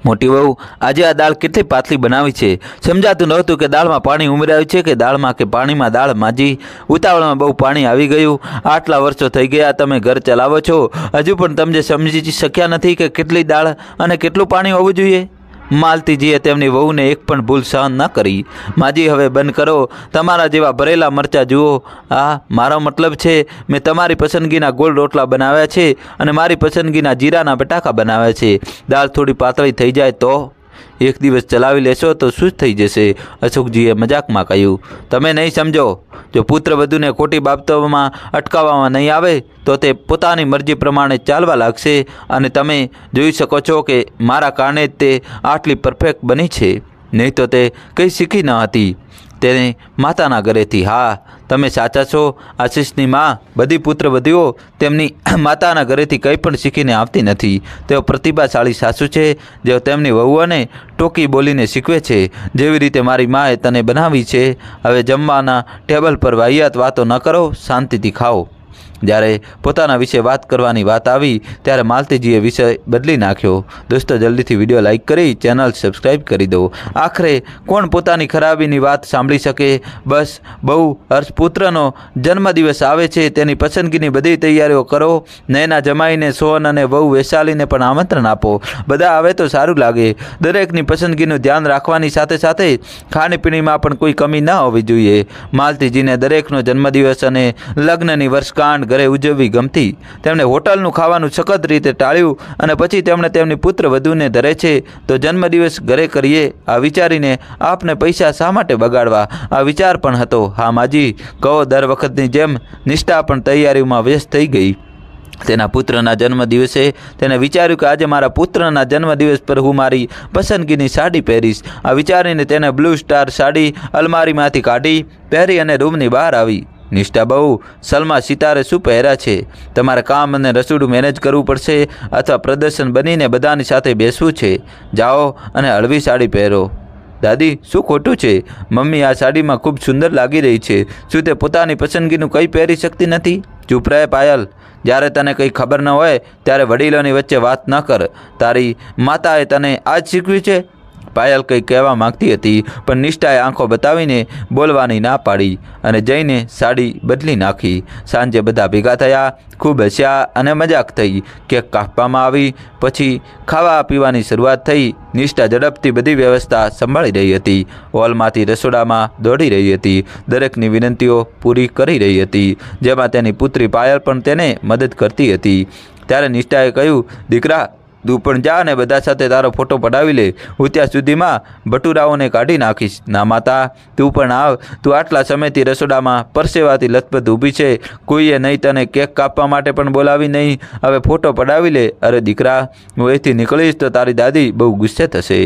મોટી વહુ, આજે આ દાળ કેટલી પાતળી બનાવી છે. સમજાતું નહોતું કે દાળમાં પાણી ઉમેરાયું છે કે દાળમાં કે પાણીમાં. દાળ માજી ઉતાવળમાં બહુ પાણી આવી ગયું. આટલા વર્ષો થઈ ગયા, તમે ઘર ચલાવો છો, હજુ પણ તમે સમજી શક્યા નથી કે કેટલી દાળ અને કેટલું પાણી હોવું જોઈએ. માલતીજીએ તેમની વહુને એક પણ ભૂલ સહન ન કરી. માજી, હવે બંધ કરો. તમારા જેવા ભરેલા મરચાં જુઓ. મારો મતલબ છે, મેં તમારી પસંદગીના ગોળ રોટલા બનાવ્યા છે અને મારી પસંદગીના જીરાના બટાકા બનાવ્યા છે. દાળ થોડી પાતળી થઈ જાય તો એક દિવસ ચલાવી લેશો તો શું થઈ જશે? અશોકજીએ મજાકમાં કહ્યું. તમે નહીં સમજો. જો પુત્રવધૂને ખોટી બાબતોમાં અટકાવવામાં નહીં આવે તો તે પોતાની મરજી પ્રમાણે ચાલવા લાગશે. અને તમે જોઈ શકો છો કે મારા કારણે જ તે આટલી પરફેક્ટ બની છે. નહીં તો તે કંઈ શીખી ન હતી, તેને માતાના ઘરેથી. હા, તમે સાચા છો. આશીષની માં બધી પુત્રવધૂઓ તેમની માતાના ઘરેથી કંઈ પણ શીખીને આવતી નથી. તેઓ પ્રતિભાશાળી સાસુ છે, જેઓ તેમની વહુઓને ટોકી બોલીને શીખવે છે, જેવી રીતે મારી માએ તને બનાવી છે. હવે જમવાના ટેબલ પર વાહિયાત વાતો ન કરો, શાંતિથી ખાઓ. જ્યારે પોતાના વિશે વાત કરવાની વાત આવી ત્યારે માલતીજીએ વિષય બદલી નાખ્યો. દોસ્તો, જલ્દીથી વિડીયો લાઇક કરી ચેનલ સબસ્ક્રાઈબ કરી દો. આખરે કોણ પોતાની ખરાબીની વાત સાંભળી શકે? બસ બહુ હર્ષપુત્રનો જન્મદિવસ આવે છે, તેની પસંદગીની બધી તૈયારીઓ કરો. નૈના જમાઈને સોહન અને વહુ વૈશાલીને પણ આમંત્રણ આપો. બધા આવે તો સારું લાગે. દરેકની પસંદગીનું ધ્યાન રાખવાની સાથે સાથે ખાણીપીણીમાં પણ કોઈ કમી ન હોવી જોઈએ. માલતીજીને દરેકનો જન્મદિવસ અને લગ્નની વર્ષગાંઠ ઘરે ઉજવવી ગમતી. તેમણે હોટલનું ખાવાનું સખત રીતે ટાળ્યું અને પછી તેમણે તેમની પુત્રવધૂને ધરે છે તો જન્મદિવસ ઘરે કરીએ. આ વિચારીને આપને પૈસા શા માટે બગાડવા? આ વિચાર પણ હતો. હા માજી, કહો. દર વખતની જેમ નિષ્ઠા પણ તૈયારીઓમાં વ્યસ્ત થઈ ગઈ. તેના પુત્રના જન્મદિવસે તેને વિચાર્યું કે આજે મારા પુત્રના જન્મદિવસ પર હું મારી પસંદગીની સાડી પહેરીશ. આ વિચારીને તેને બ્લુ સ્ટાર સાડી અલમારીમાંથી કાઢી પહેરી અને રૂમની બહાર આવી. નિષ્ઠા બહુ, સલમા સિતારે શું પહેર્યા છે? તમારે કામ અને રસોડું મેનેજ કરવું પડશે અથવા પ્રદર્શન બનીને બધાની સાથે બેસવું છે. જાઓ અને હળવી સાડી પહેરો. દાદી, શું ખોટું છે? મમ્મી આ સાડીમાં ખૂબ સુંદર લાગી રહી છે. શું તે પોતાની પસંદગીનું કંઈ પહેરી શકતી નથી? ચૂપ રહે પાયલ. જ્યારે તને કંઈ ખબર ન હોય ત્યારે વડીલોની વચ્ચે વાત ન કર. તારી માતાએ તને આ જ શીખવ્યું છે? પાયલ કંઈ કહેવા માંગતી હતી પણ નિષ્ઠાએ આંખો બતાવીને બોલવાની ના પાડી અને જઈને સાડી બદલી નાખી. સાંજે બધા ભેગા થયા, ખૂબ હસ્યા અને મજાક થઈ. કેક કાપવામાં આવી, પછી ખાવા પીવાની શરૂઆત થઈ. નિષ્ઠા ઝડપથી બધી વ્યવસ્થા સંભાળી રહી હતી. હોલમાંથી રસોડામાં દોડી રહી હતી. દરેકની વિનંતીઓ પૂરી કરી રહી હતી, જેમાં તેની પુત્રી પાયલ પણ તેને મદદ કરતી હતી. ત્યારે નિષ્ઠાએ કહ્યું, દીકરા, તું પણ જા અને બધા સાથે તારો ફોટો પડાવી લે. હું ત્યાં સુધીમાં ભટુરાઓને કાઢી નાખીશ. ના માતા, તું પણ આવ. તું આટલા સમયથી રસોડામાં પરસેવાથી લથપથ ઊભી છે. કોઈએ નહીં તને કેક કાપવા માટે પણ બોલાવી નહીં. હવે ફોટો પડાવી લે. અરે દીકરા, હું અહીંથી નીકળીશ તો તારી દાદી બહુ ગુસ્સે થશે.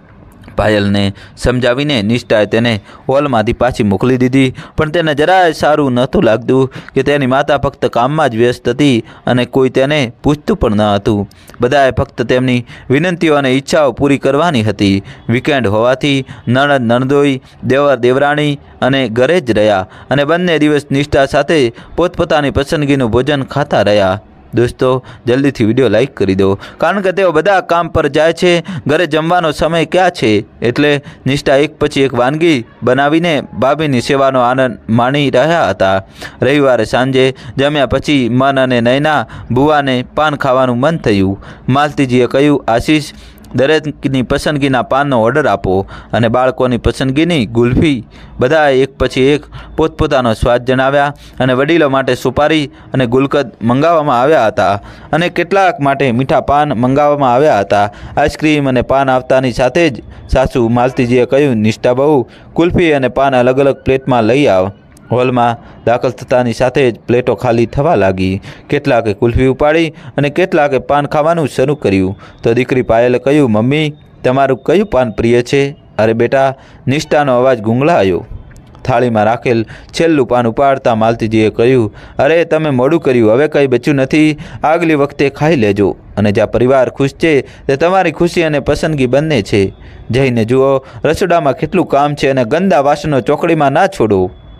પાયલને સમજાવીને નિષ્ઠાએ તેને હોલમાંથી પાછી મોકલી દીધી. પણ તેને જરાય સારું નહોતું લાગતું કે તેની માતા ફક્ત કામમાં જ વ્યસ્ત હતી અને કોઈ તેને પૂછતું પણ ન હતું. બધાએ ફક્ત તેમની વિનંતીઓ અને ઈચ્છાઓ પૂરી કરવાની હતી. વીકેન્ડ હોવાથી નણંદ નણદોઈ, દેવર દેવરાણી અને ઘરે જ રહ્યા અને બંને દિવસ નિષ્ઠા સાથે પોતપોતાની પસંદગીનું ભોજન ખાતા રહ્યા. દોસ્તો, જલ્દીથી વિડીયો લાઇક કરી દો, કારણ કે તેઓ બધા કામ પર જાય છે. ઘરે જમવાનો સમય ક્યાં છે? એટલે નિષ્ઠા એક પછી એક વાનગી બનાવીને ભાભીની સેવાનો આનંદ માણી રહ્યા હતા. રવિવારે સાંજે જમ્યા પછી મન અને નૈના ભુવાને પાન ખાવાનું મન થયું. માલતીજીએ કહ્યું, આશીષ, દરેકની પસંદગીના પાનનો ઓર્ડર આપો અને બાળકોની પસંદગીની ગુલ્ફી. બધાએ એક પછી એક પોતપોતાનો સ્વાદ જણાવ્યા અને વડીલો માટે સુપારી અને ગુલકંદ મંગાવવામાં આવ્યા હતા અને કેટલાક માટે મીઠા પાન મંગાવવામાં આવ્યા હતા. આઈસ્ક્રીમ અને પાન આવતાની સાથે જ સાસુ માલતીજીએ કહ્યું, નિષ્ઠા બહુ, કુલ્ફી અને પાન અલગ અલગ પ્લેટમાં લઈ આવ. હોલમાં દાખલ થતાની સાથે જ પ્લેટો ખાલી થવા લાગી. કેટલાકે કુલ્ફી ઉપાડી અને કેટલાકે પાન ખાવાનું શરૂ કર્યું. તો દીકરી પાયલે કહ્યું, મમ્મી, તમારું કયું પાન પ્રિય છે? અરે બેટા, નિષ્ઠાનો અવાજ ગુંગળાયો. થાળીમાં રાખેલ છેલ્લું પાન ઉપાડતા માલતીજીએ કહ્યું, અરે તમે મોડું કર્યું, હવે કંઈ બચ્યું નથી. આગલી વખતે ખાઈ લેજો. અને જ્યાં પરિવાર ખુશ છે તે તમારી ખુશી અને પસંદગી બંને છે. જઈને જુઓ રસોડામાં કેટલું કામ છે અને ગંદા વાસણો ચોકડીમાં ના છોડો.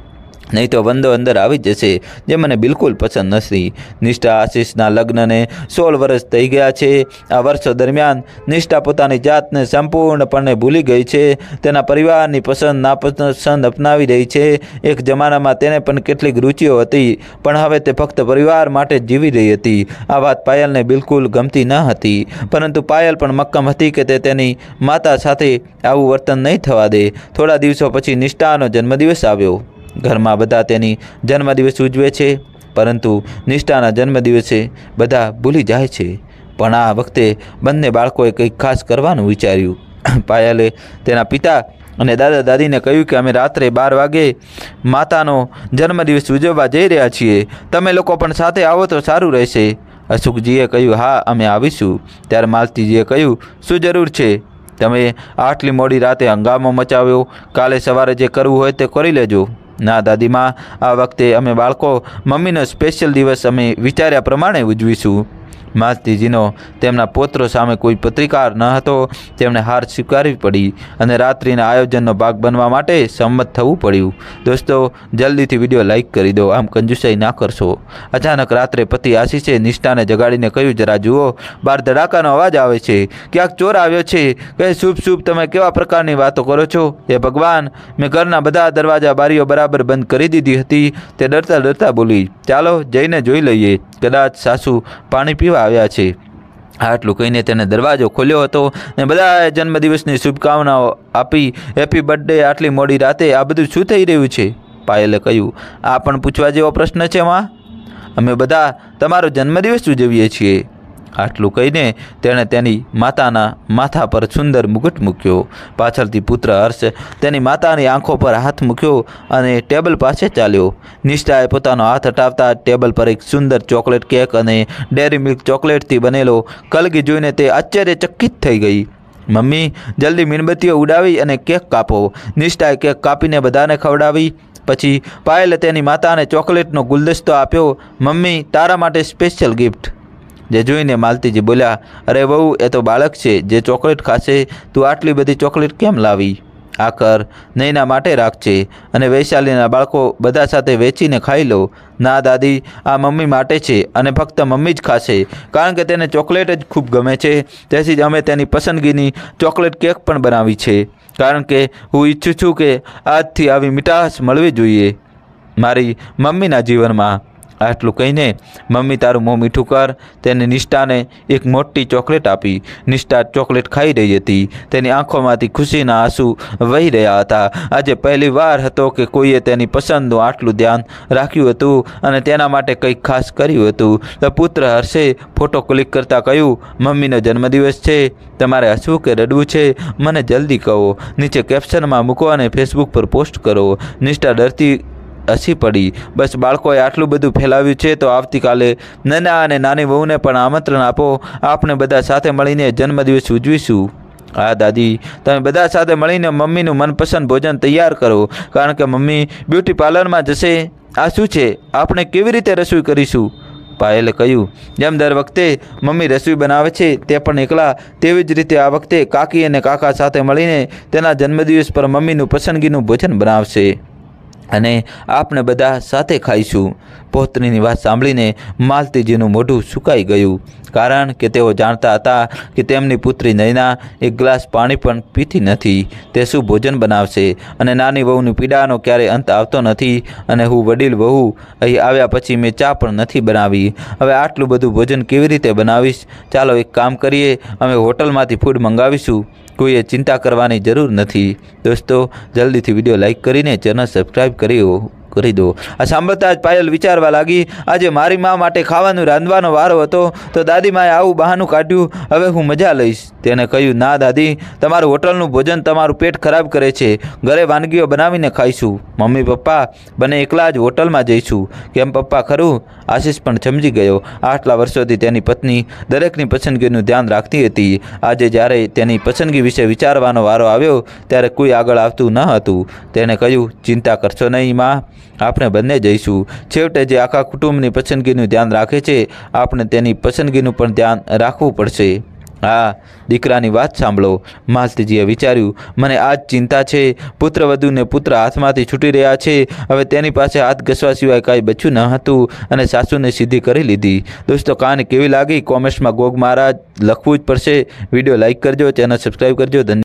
નહીં તો વંદો અંદર આવી જશે જે મને બિલકુલ પસંદ નથી. નિષ્ઠા આશીષના લગ્નને 16 વર્ષ થઈ ગયા છે. આ વર્ષો દરમિયાન નિષ્ઠા પોતાની જાતને સંપૂર્ણપણે ભૂલી ગઈ છે. તેના પરિવારની પસંદ નાપસંદ અપનાવી રહી છે. એક જમાનામાં તેને પણ કેટલીક રુચિઓ હતી, પણ હવે તે ફક્ત પરિવાર માટે જ જીવી રહી હતી. આ વાત પાયલને બિલકુલ ગમતી ન હતી, પરંતુ પાયલ પણ મક્કમ હતી કે તે તેની માતા સાથે આવું વર્તન નહીં થવા દે. થોડા દિવસો પછી નિષ્ઠાનો જન્મદિવસ આવ્યો. ઘરમાં બધા તેની જન્મદિવસ ઉજવે છે, પરંતુ નિષ્ઠાના જન્મદિવસે બધા ભૂલી જાય છે. પણ આ વખતે બંને બાળકોએ કંઈક ખાસ કરવાનું વિચાર્યું. પાયલે તેના પિતા અને દાદા દાદીને કહ્યું કે અમે રાત્રે 12 વાગે માતાનો જન્મદિવસ ઉજવવા જઈ રહ્યા છીએ. તમે લોકો પણ સાથે આવો તો સારું રહેશે. અશુકજીએ કહ્યું, હા અમે આવીશું. ત્યારે માલતીજીએ કહ્યું, શું જરૂર છે? તમે આટલી મોડી રાતે હંગામો મચાવ્યો. કાલે સવારે જે કરવું હોય તે કરી લેજો. ના દાદીમાં, આ વખતે અમે બાળકો મમ્મીનો સ્પેશિયલ દિવસ અમે વિચાર્યા પ્રમાણે ઉજવીશું. માલતીજીનો તેમના પૌત્રો સામે કોઈ પ્રતિકાર ન હતો. તેમણે હાર સ્વીકારવી પડી અને રાત્રિના આયોજનનો ભાગ બનવા માટે સંમત થવું પડ્યું. દોસ્તો, જલ્દીથી વિડીયો લાઇક કરી દો, આમ કંજુસાઈ ના કરશો. અચાનક રાત્રે પતિ આશીષે નિષ્ઠાને જગાડીને કહ્યું, જરા જુઓ, બહાર ધડાકાનો અવાજ આવે છે. ક્યાંક ચોર આવ્યો છે. કહે, શુભ શુભ, તમે કેવા પ્રકારની વાતો કરો છો? હે ભગવાન, મેં ઘરના બધા દરવાજા બારીઓ બરાબર બંધ કરી દીધી હતી. તે ડરતા ડરતા બોલી, ચાલો જઈને જોઈ લઈએ, કદાચ સાસુ પાણી પીવા આવ્યા છે. આટલું કહીને તેને દરવાજો ખોલ્યો હતો અને બધાએ જન્મદિવસની શુભકામનાઓ આપી. Happy birthday. આટલી મોડી રાતે આ બધું શું થઈ રહ્યું છે? પાયલે કહ્યું, આ પણ પૂછવા જેવો પ્રશ્ન છે માં? અમે બધા તમારો જન્મદિવસ ઉજવીએ છીએ. આટલું કહીને તેણે તેની માતાના માથા પર સુંદર મુગટ મૂક્યો. પાછળથી પુત્ર હર્ષ તેની માતાની આંખો પર હાથ મૂક્યો અને ટેબલ પાસે ચાલ્યો. નિષ્ઠાએ પોતાનો હાથ હટાવતા ટેબલ પર એક સુંદર ચોકલેટ કેક અને ડેરી મિલ્ક ચોકલેટથી બનેલો કલગી જોઈને તે આશ્ચર્યચકિત થઈ ગઈ. મમ્મી, જલ્દી મીણબત્તીઓ ઉડાવી અને કેક કાપો. નિષ્ઠાએ કેક કાપીને બધાને ખવડાવી. પછી પાયલે તેની માતાને ચોકલેટનો ગુલદસ્તો આપ્યો. મમ્મી, તારા માટે સ્પેશિયલ ગિફ્ટ. જે જોઈને માલતીજી બોલ્યા, અરે વહુ, એ તો બાળક છે જે ચોકલેટ ખાશે. તું આટલી બધી ચોકલેટ કેમ લાવી? આ કર, નૈના માટે રાખજે અને વૈશાલીના બાળકો બધા સાથે વેચીને ખાઈ લો. ના દાદી, આ મમ્મી માટે છે અને ફક્ત મમ્મી જ ખાશે, કારણ કે તેને ચોકલેટ જ ખૂબ ગમે છે. તેથી જ અમે તેની પસંદગીની ચોકલેટ કેક પણ બનાવી છે, કારણ કે હું ઈચ્છું છું કે આજથી આવી મીઠાશ મળવી જોઈએ મારી મમ્મીના જીવનમાં. આટલું કહીને, મમ્મી તારું મોં મીઠું કર. તેને નિષ્ઠાને એક મોટી ચોકલેટ આપી. નિષ્ઠા ચોકલેટ ખાઈ રહી હતી. તેની આંખોમાંથી ખુશીના આંસુ વહી રહ્યા હતા. આજે પહેલી વાર હતો કે કોઈએ તેની પસંદનું આટલું ધ્યાન રાખ્યું હતું અને તેના માટે કંઈક ખાસ કર્યું હતું. તો પુત્ર હર્ષે ફોટો ક્લિક કરતાં કહ્યું, મમ્મીનો જન્મદિવસ છે, તમારે હસવું કે રડવું છે મને જલ્દી કહો. નીચે કેપ્શનમાં મૂકો અને ફેસબુક પર પોસ્ટ કરો. નિષ્ઠા ડરતી હસી પડી. બસ, બાળકોએ આટલું બધું ફેલાવ્યું છે તો આવતીકાલે નાના અને નાની વહુને પણ આમંત્રણ આપો. આપણે બધા સાથે મળીને જન્મદિવસ ઉજવીશું. હા દાદી, તમે બધા સાથે મળીને મમ્મીનું મનપસંદ ભોજન તૈયાર કરો, કારણ કે મમ્મી બ્યુટી પાર્લરમાં જશે. આ શું છે? આપણે કેવી રીતે રસોઈ કરીશું? પાયલે કહ્યું, જેમ દર વખતે મમ્મી રસોઈ બનાવે છે તે પણ એકલા, તેવી જ રીતે આ વખતે કાકી અને કાકા સાથે મળીને તેના જન્મદિવસ પર મમ્મીનું પસંદગીનું ભોજન બનાવશે અને આપણે બધા સાથે ખાઈશું. પૌત્રીની વાત સાંભળીને માલતીજીનું મોઢું સુકાઈ ગયું, કારણ કે તેઓ જાણતા હતા કે તેમની પુત્રી નૈના એક ગ્લાસ પાણી પણ પીતી નથી. તે શું ભોજન બનાવશે? અને નાની વહુની પીડાનો ક્યારેય અંત આવતો નથી. અને હું વડીલ વહુ અહીં આવ્યા પછી મેં ચા પણ નથી બનાવી. હવે આટલું બધું ભોજન કેવી રીતે બનાવીશ? ચાલો એક કામ કરીએ, અમે હોટલમાંથી ફૂડ મંગાવીશું. કોઈએ ચિંતા કરવાની જરૂર નથી. દોસ્તો, જલ્દીથી વિડીયો લાઇક કરીને ચેનલ સબસ્ક્રાઈબ કરી દો. આ સાંભળતા જ પાયલ વિચારવા લાગી, આજે મારી મા માટે ખાવાનું રાંધવાનો વારો હતો તો દાદીમાએ આવું બહાનું કાઢ્યું. હવે હું મજા લઈશ. તેને કહ્યું, ના દાદી, તમારું હોટલનું ભોજન તમારું પેટ ખરાબ કરે છે. ઘરે વાનગીઓ બનાવીને ખાઈશું. મમ્મી પપ્પા બંને એકલા જ હોટલમાં જઈશું. કેમ પપ્પા, ખરું? આશીષ પણ સમજી ગયો. આટલા વર્ષોથી તેની પત્ની દરેકની પસંદગીનું ધ્યાન રાખતી હતી. આજે જ્યારે તેની પસંદગી વિશે વિચારવાનો વારો આવ્યો ત્યારે કોઈ આગળ આવતું ન હતું. તેણે કહ્યું, ચિંતા કરશો નહીં માં, આપણે બંને જઈશું. છેવટે જે આખા કુટુંબની પસંદગીનું ધ્યાન રાખે છે, આપણે તેની પસંદગીનું પણ ધ્યાન રાખવું પડશે. હા, દીકરાની વાત સાંભળો. માલતીજીએ વિચાર્યું, મને આ જ ચિંતા છે. પુત્રવધૂને પુત્ર હાથમાંથી છૂટી રહ્યા છે. હવે તેની પાસે હાથ ઘસવા સિવાય કાંઈ બચ્યું ન હતું અને સાસુને સીધી કરી લીધી. દોસ્તો, કહાની કેવી લાગી? કોમેન્ટ્સમાં ગોગ મહારાજ લખવું જ પડશે. વિડીયો લાઇક કરજો, ચેનલ સબસ્ક્રાઈબ કરજો. ધન્યવાદ.